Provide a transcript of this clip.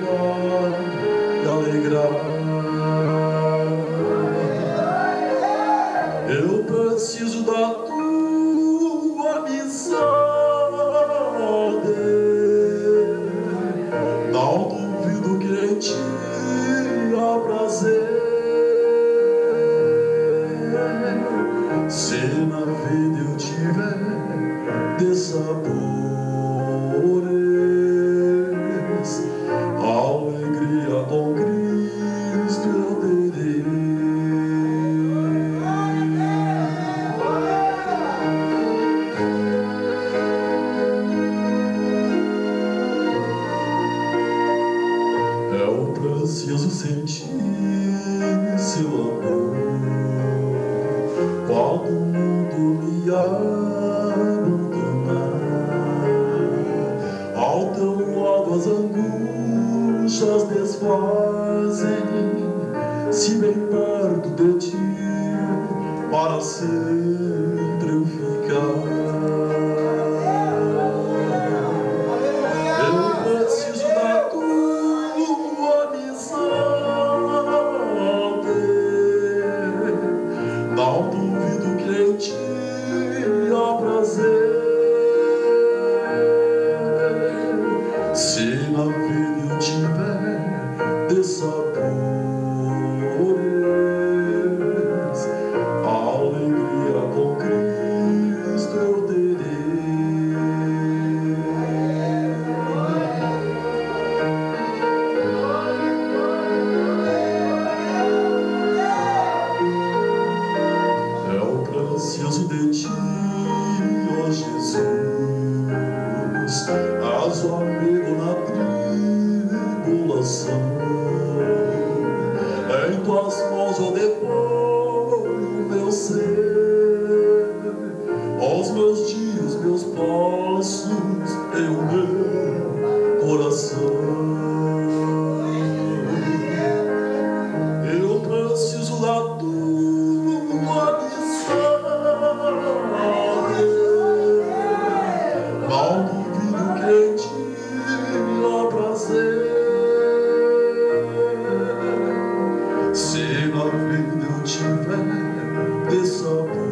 e alegrar. Eu preciso da tua amizade. Não duvido que em ti há prazer. Se na vida eu tiver dissabores, alegria com Cristo eu terei. Eu preciso sentir seu amor quando o mundo me abandonar. Ao teu lado as angústias desfazem, se bem perto de ti para sempre eu ficar. Eu preciso da tua amizade. Não duvido que em ti há prazer. Se na vida eu tiver dissabores, alegria com Cristo eu terei. Eu preciso de ti, ó Jesus, és o amigo na tribulação. Em tuas mãos eu deponho o meu ser, os meus dias, meus passos e o meu coração. Eu preciso da tua amizade. Não duvido que em ti há prazer. Se na vida eu tiver dissabores,